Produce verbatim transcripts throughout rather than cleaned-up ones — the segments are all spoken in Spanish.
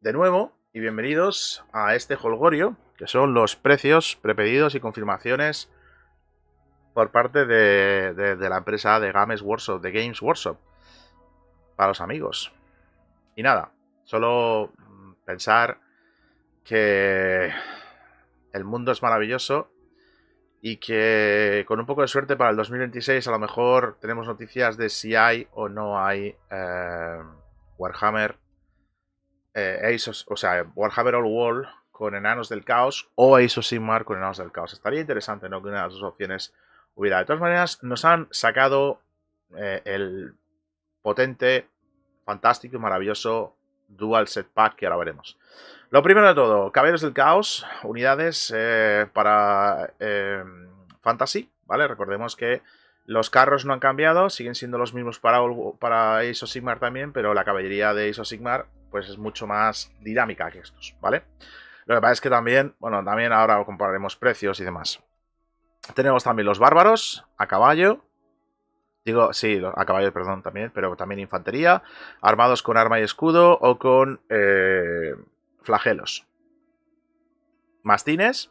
de nuevo y bienvenidos a este holgorio, que son los precios, prepedidos y confirmaciones por parte de, de, de la empresa de Games Workshop, de Games Workshop, para los amigos. Y nada, solo pensar que el mundo es maravilloso y que con un poco de suerte para el dos mil veintiséis a lo mejor tenemos noticias de si hay o no hay eh, Warhammer eh, Age of, o sea, Warhammer All World con Enanos del Caos o Age of Sigmar con Enanos del Caos. Estaría interesante, ¿no?, que una de las dos opciones hubiera. De todas maneras, nos han sacado eh, el potente, fantástico y maravilloso Dual Set Pack que ahora veremos. Lo primero de todo, Caballeros del Caos, unidades eh, para eh, Fantasy, ¿vale? Recordemos que los carros no han cambiado, siguen siendo los mismos para, para Age of Sigmar también, pero la caballería de Age of Sigmar pues es mucho más dinámica que estos, ¿vale? Lo que pasa es que también, bueno, también ahora compararemos precios y demás. Tenemos también los bárbaros a caballo. Digo, sí, a caballo, perdón, también, pero también infantería, armados con arma y escudo o con eh, flagelos. Mastines.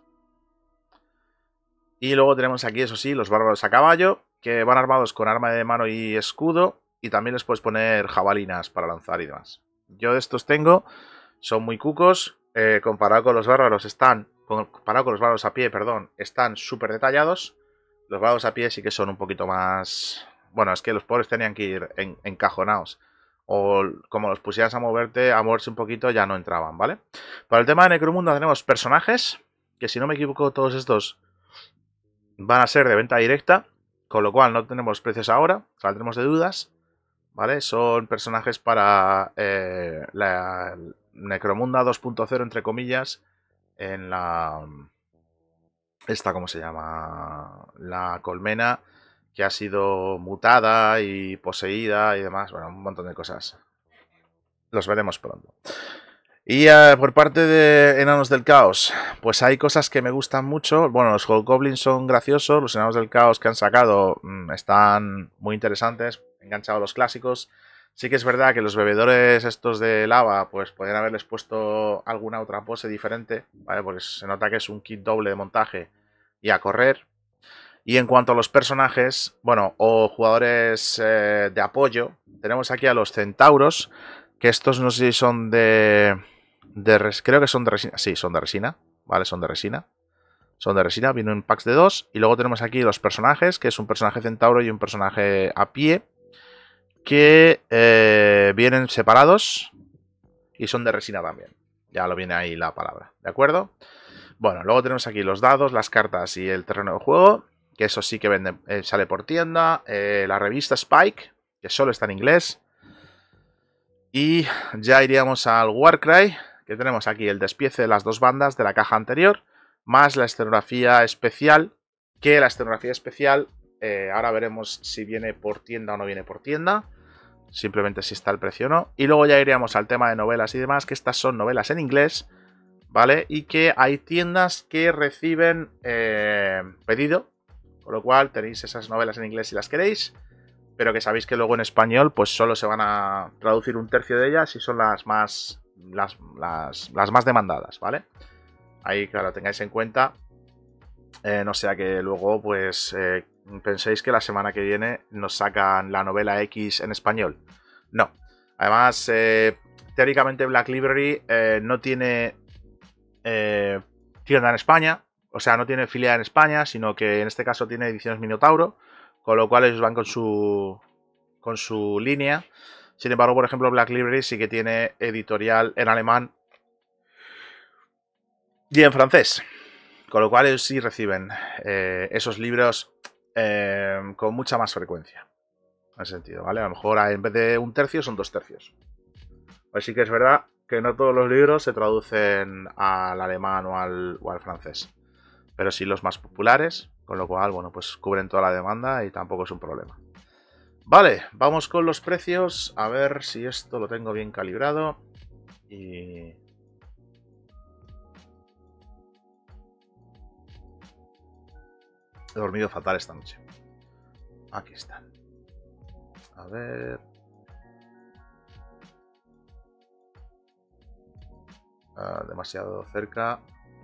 Y luego tenemos aquí, eso sí, los bárbaros a caballo, que van armados con arma de mano y escudo, y también les puedes poner jabalinas para lanzar y demás. Yo de estos tengo, son muy cucos, eh, comparado con los bárbaros están, comparado con los bárbaros a pie, perdón, están súper detallados. Los bárbaros a pie sí que son un poquito más... Bueno, es que los pobres tenían que ir en, encajonados. O como los pusieras a moverte, a moverse un poquito, ya no entraban, ¿vale? Para el tema de Necromunda tenemos personajes, que si no me equivoco todos estos van a ser de venta directa, con lo cual no tenemos precios ahora, saldremos de dudas, ¿vale? Son personajes para eh, la Necromunda dos punto cero, entre comillas, en la... Esta, ¿cómo se llama? La colmena, que ha sido mutada y poseída y demás, bueno, un montón de cosas. Los veremos pronto. Y uh, por parte de Enanos del Caos, pues hay cosas que me gustan mucho. Bueno, los Hobgoblins son graciosos, los Enanos del Caos que han sacado mmm, están muy interesantes, enganchados a los clásicos. Sí que es verdad que los bebedores estos de lava, pues podrían haberles puesto alguna otra pose diferente, ¿vale? Porque se nota que es un kit doble de montaje y a correr. Y en cuanto a los personajes, bueno, o jugadores eh, de apoyo, tenemos aquí a los centauros, que estos no sé si son de... de res, creo que son de resina. Sí, son de resina. Vale, son de resina. Son de resina, vienen en packs de dos. Y luego tenemos aquí los personajes, que es un personaje centauro y un personaje a pie, que eh, vienen separados y son de resina también. Ya lo viene ahí la palabra, ¿de acuerdo? Bueno, luego tenemos aquí los dados, las cartas y el terreno de juego, que eso sí que vende, eh, sale por tienda. Eh, la revista Spike, que solo está en inglés. Y ya iríamos al Warcry, que tenemos aquí el despiece de las dos bandas de la caja anterior, más la escenografía especial, que la escenografía especial, eh, ahora veremos si viene por tienda o no viene por tienda, simplemente si está el precio o no. Y luego ya iríamos al tema de novelas y demás, que estas son novelas en inglés, ¿vale? Y que hay tiendas que reciben eh, pedido, con lo cual tenéis esas novelas en inglés si las queréis, pero que sabéis que luego en español pues solo se van a traducir un tercio de ellas y son las más las, las, las más demandadas, ¿vale? Ahí, claro, tengáis en cuenta, eh, no sea que luego pues eh, penséis que la semana que viene nos sacan la novela X en español. No. Además, eh, teóricamente Black Library eh, no tiene eh, tienda en España, o sea, no tiene filial en España, sino que en este caso tiene Ediciones Minotauro, con lo cual ellos van con su con su línea. Sin embargo, por ejemplo, Black Library sí que tiene editorial en alemán y en francés, con lo cual ellos sí reciben eh, esos libros eh, con mucha más frecuencia, en ese sentido, ¿vale? A lo mejor en vez de un tercio son dos tercios. Así que es verdad que no todos los libros se traducen al alemán o al, o al francés, pero sí los más populares, con lo cual, bueno, pues cubren toda la demanda y tampoco es un problema. Vale, vamos con los precios, a ver si esto lo tengo bien calibrado. Y... he dormido fatal esta noche. Aquí están. A ver... Uh, demasiado cerca.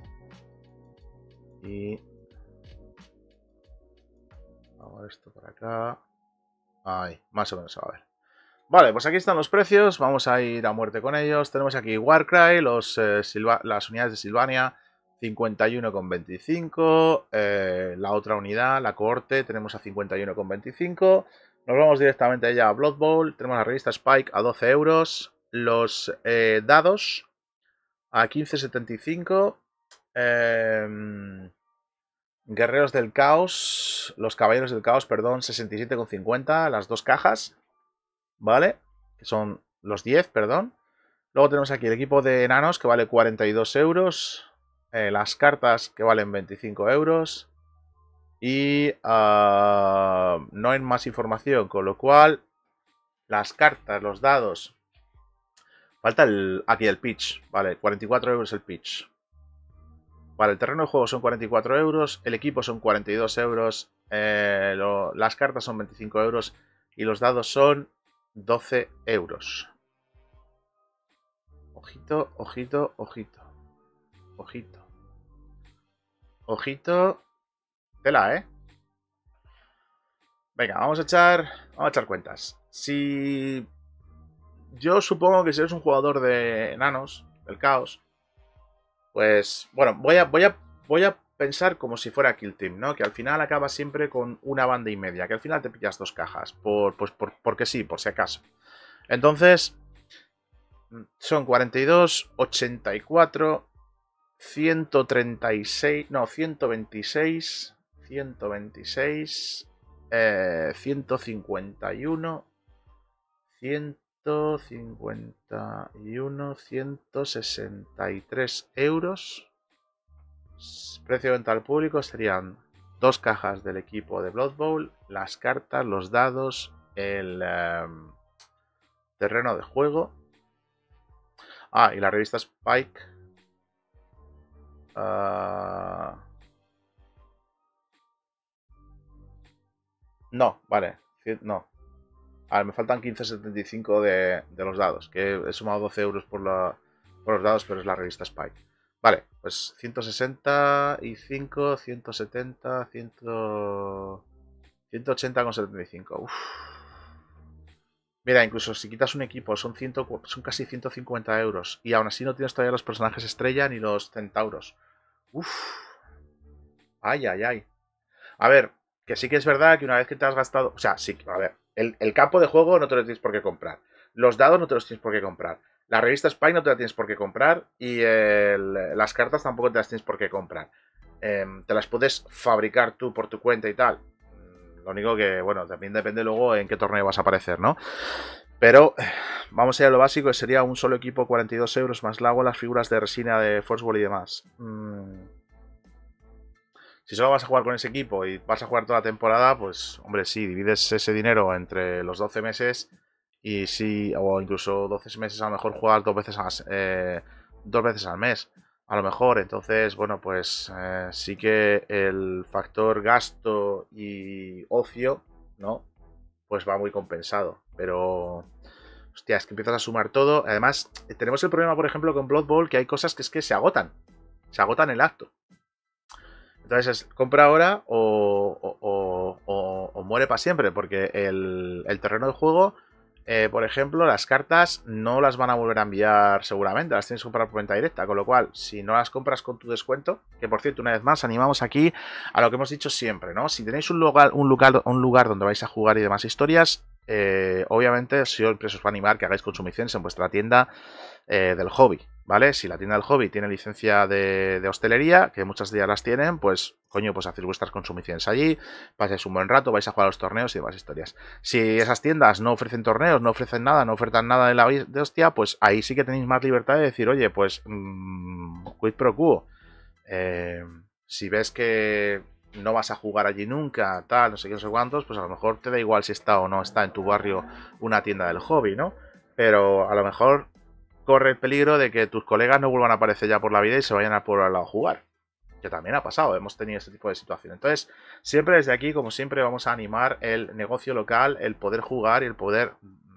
Y... vamos a ver esto por acá. Ahí, más o menos se va a ver. Vale, pues aquí están los precios. Vamos a ir a muerte con ellos. Tenemos aquí Warcry, los, eh, las unidades de Sylvania, cincuenta y uno con veinticinco. Eh, la otra unidad, la cohorte, tenemos a cincuenta y uno con veinticinco. Nos vamos directamente ya a Blood Bowl. Tenemos la revista Spike a doce euros. Los eh, dados a quince setenta y cinco. Eh, Guerreros del Caos, los Caballeros del Caos, perdón, sesenta y siete con cincuenta, las dos cajas, ¿vale? Que son los diez, perdón. Luego tenemos aquí el equipo de enanos que vale cuarenta y dos euros, eh, las cartas que valen veinticinco euros y uh, no hay más información, con lo cual las cartas, los dados, falta el, aquí el pitch, vale, cuarenta y cuatro euros el pitch. Vale, el terreno de juego son cuarenta y cuatro euros, el equipo son cuarenta y dos euros, eh, lo, las cartas son veinticinco euros y los dados son doce euros. Ojito, ojito, ojito. Ojito. Ojito. Tela, ¿eh? Venga, vamos a echar, vamos a echar cuentas. Si... yo supongo que si eres un jugador de enanos, del caos, pues, bueno, voy a, voy a, voy a pensar como si fuera Kill Team, ¿no? Que al final acaba siempre con una banda y media, que al final te pillas dos cajas, por, pues por, porque sí, por si acaso. Entonces, son cuarenta y dos, ochenta y cuatro, ciento treinta y seis, no, ciento veintiséis, ciento veintiséis, eh, ciento cincuenta y uno, ciento cincuenta y uno, ciento sesenta y tres euros. Precio de venta al público serían dos cajas del equipo de Blood Bowl, las cartas, los dados, el eh, terreno de juego. Ah, y la revista Spike. Uh... No, vale. No. A ver, me faltan quince setenta y cinco de, de los dados. Que he sumado doce euros por, la, por los dados, pero es la revista Spike. Vale, pues ciento sesenta y cinco, ciento setenta, cien, ciento ochenta con setenta y cinco. Uf. Mira, incluso si quitas un equipo son, cien, son casi ciento cincuenta euros. Y aún así no tienes todavía los personajes estrella ni los centauros. Uf. Ay, ay, ay. A ver, que sí que es verdad que una vez que te has gastado... O sea, sí, a ver. El, el campo de juego no te lo tienes por qué comprar. Los dados no te los tienes por qué comprar. La revista Spy no te la tienes por qué comprar. Y el, las cartas tampoco te las tienes por qué comprar. Eh, te las puedes fabricar tú por tu cuenta y tal. Lo único que, bueno, también depende luego en qué torneo vas a aparecer, ¿no? Pero vamos a ir a lo básico, que sería un solo equipo, cuarenta y dos euros, más luego las figuras de resina de Force Ball y demás. Mm. Si solo vas a jugar con ese equipo y vas a jugar toda la temporada, pues, hombre, sí, divides ese dinero entre los doce meses y sí, o incluso doce meses a lo mejor jugar dos veces, a, eh, dos veces al mes. A lo mejor, entonces, bueno, pues eh, sí que el factor gasto y ocio, ¿no? Pues va muy compensado. Pero, hostia, es que empiezas a sumar todo. Además, tenemos el problema, por ejemplo, con Blood Bowl, que hay cosas que es que se agotan. Se agotan el acto. Entonces, es, compra ahora o, o, o, o, o muere para siempre, porque el, el terreno de juego... Eh, por ejemplo, las cartas no las van a volver a enviar seguramente, las tienes que comprar por venta directa, con lo cual, si no las compras con tu descuento, que por cierto, una vez más, animamos aquí a lo que hemos dicho siempre, ¿no? Si tenéis un lugar, un lugar, un lugar donde vais a jugar y demás historias, eh, obviamente, siempre os va a animar que hagáis consumiciones en vuestra tienda eh, del hobby, ¿vale? Si la tienda del hobby tiene licencia de, de hostelería, que muchas de ellas las tienen, pues, coño, pues hacéis vuestras consumiciones allí, pasáis un buen rato, vais a jugar a los torneos y demás historias. Si esas tiendas no ofrecen torneos, no ofrecen nada, no ofertan nada de la de hostia, pues ahí sí que tenéis más libertad de decir, oye, pues, mmm, quid pro quo. Eh, si ves que no vas a jugar allí nunca, tal, no sé qué, no sé cuántos, pues a lo mejor te da igual si está o no está en tu barrio una tienda del hobby, ¿no? Pero a lo mejor corre el peligro de que tus colegas no vuelvan a aparecer ya por la vida y se vayan a por al lado a jugar. Que también ha pasado, hemos tenido este tipo de situación. Entonces, siempre desde aquí, como siempre, vamos a animar el negocio local, el poder jugar y el poder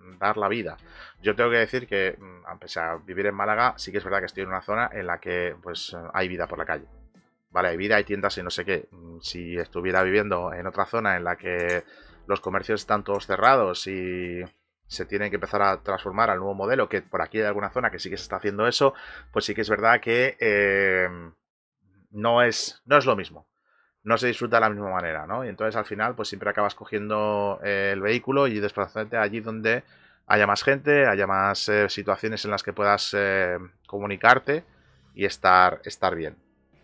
dar la vida. Yo tengo que decir que, a pesar de vivir en Málaga, sí que es verdad que estoy en una zona en la que pues hay vida por la calle. Vale, hay vida, hay tiendas y no sé qué. Si estuviera viviendo en otra zona en la que los comercios están todos cerrados y se tienen que empezar a transformar al nuevo modelo, que por aquí hay alguna zona que sí que se está haciendo eso, pues sí que es verdad que eh, no, es, no es lo mismo. No se disfruta de la misma manera, ¿no? Y entonces al final pues siempre acabas cogiendo eh, el vehículo y desplazándote allí donde haya más gente, haya más eh, situaciones en las que puedas eh, comunicarte y estar, estar bien.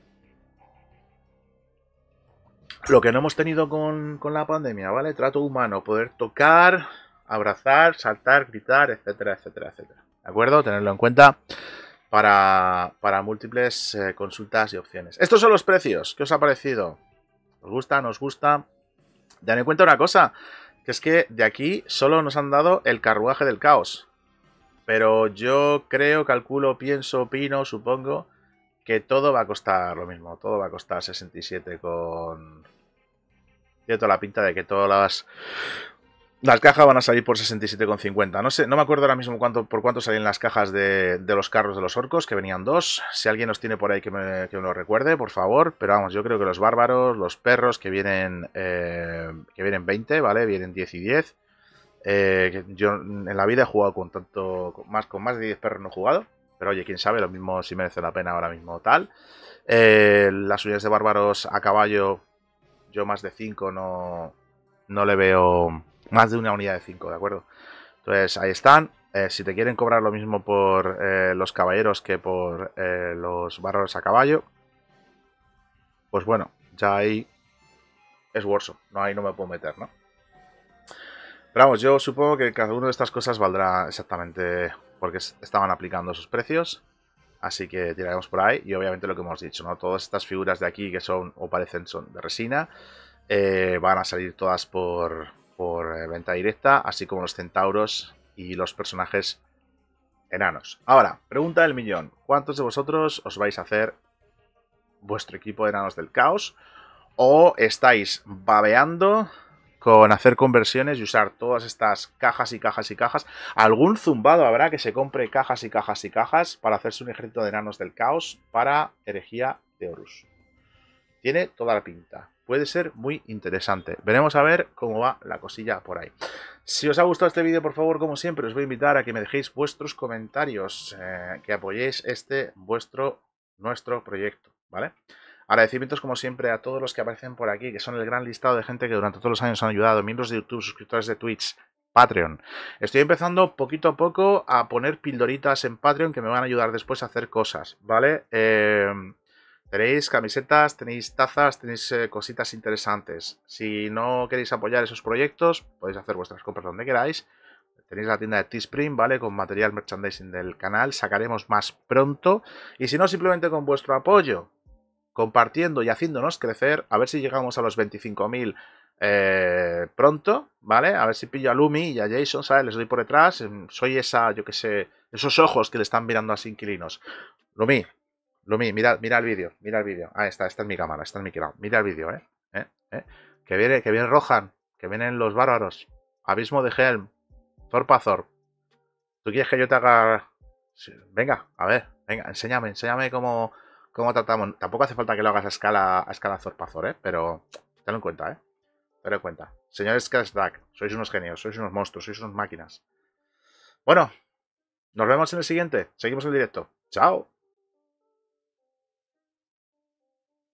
Lo que no hemos tenido con, con la pandemia, ¿vale? Trato humano, poder tocar, abrazar, saltar, gritar, etcétera, etcétera, etcétera. ¿De acuerdo? Tenerlo en cuenta para, para múltiples eh, consultas y opciones. Estos son los precios. ¿Qué os ha parecido? ¿Os gusta? ¿No os gusta? Tened en cuenta una cosa, que es que de aquí solo nos han dado el carruaje del caos. Pero yo creo, calculo, pienso, opino, supongo que todo va a costar lo mismo. Todo va a costar sesenta y siete con... Tiene toda la pinta de que todas las, las cajas van a salir por sesenta y siete con cincuenta. No sé, no me acuerdo ahora mismo cuánto, por cuánto salían las cajas de, de los carros de los orcos, que venían dos. Si alguien los tiene por ahí que me, que me lo recuerde, por favor. Pero vamos, yo creo que los bárbaros, los perros, que vienen, eh, que vienen veinte, ¿vale? Vienen diez y diez. Eh, yo en la vida he jugado con tanto, con más, con más de diez perros no he jugado. Pero oye, quién sabe, lo mismo si merece la pena ahora mismo tal. Eh, las unidades de bárbaros a caballo, yo más de cinco no, no le veo. Más de una unidad de cinco, ¿de acuerdo? Entonces ahí están. Eh, si te quieren cobrar lo mismo por eh, los caballeros que por eh, los bárbaros a caballo, pues bueno, ya ahí es Warzone. No, ahí no me puedo meter, ¿no? Pero vamos, yo supongo que cada una de estas cosas valdrá exactamente porque estaban aplicando sus precios. Así que tiraremos por ahí. Y obviamente lo que hemos dicho, ¿no? Todas estas figuras de aquí que son o parecen son de resina, eh, van a salir todas por, por eh, venta directa, así como los centauros y los personajes enanos. Ahora, pregunta del millón. ¿Cuántos de vosotros os vais a hacer vuestro equipo de enanos del caos? ¿O estáis babeando con hacer conversiones y usar todas estas cajas y cajas y cajas? Algún zumbado habrá que se compre cajas y cajas y cajas para hacerse un ejército de enanos del caos para herejía de Horus. Tiene toda la pinta. Puede ser muy interesante. Veremos a ver cómo va la cosilla por ahí. Si os ha gustado este vídeo, por favor, como siempre, os voy a invitar a que me dejéis vuestros comentarios, eh, que apoyéis este, vuestro, nuestro proyecto, ¿vale? Agradecimientos, como siempre, a todos los que aparecen por aquí, que son el gran listado de gente que durante todos los años han ayudado, miembros de YouTube, suscriptores de Twitch, Patreon. Estoy empezando poquito a poco a poner pildoritas en Patreon que me van a ayudar después a hacer cosas, ¿vale? Eh, tenéis camisetas, tenéis tazas, tenéis eh, cositas interesantes. Si no queréis apoyar esos proyectos, podéis hacer vuestras compras donde queráis. Tenéis la tienda de Teespring, ¿vale? Con material merchandising del canal. Sacaremos más pronto. Y si no, simplemente con vuestro apoyo, compartiendo y haciéndonos crecer, a ver si llegamos a los veinticinco mil eh, pronto, ¿vale? A ver si pillo a Lumi y a Jason, ¿sabes? Les doy por detrás. Soy esa, yo que sé, esos ojos que le están mirando a los inquilinos. Lumi, Lumi, mira, mira el vídeo, mira el vídeo. Ah, está, está en mi cámara, está en mi cámara. Mira el vídeo, ¿eh? ¿eh? ¿eh? Que viene, que viene Rohan, que vienen los bárbaros. Abismo de Helm, Zorpazor. ¿Tú quieres que yo te haga...? Sí, venga, a ver, venga, enséñame, enséñame cómo, cómo tratamos. Tampoco hace falta que lo hagas a escala, a escala Zorpazor, ¿eh? Pero tenlo en cuenta, ¿eh? Tenlo en cuenta. Señores Skellstack, sois unos genios, sois unos monstruos, sois unas máquinas. Bueno, nos vemos en el siguiente. Seguimos en directo. Chao.